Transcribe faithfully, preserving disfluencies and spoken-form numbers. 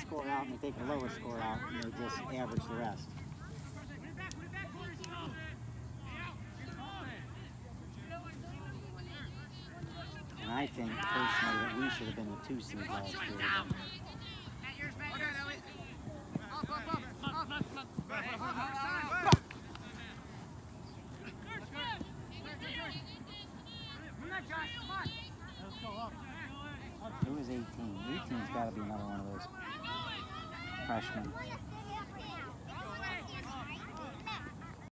score out and they take the lowest score out and they just average the rest. And I think personally that we should have been the two seed last year. It was eighteen. eighteen's got to be another one of those freshmen.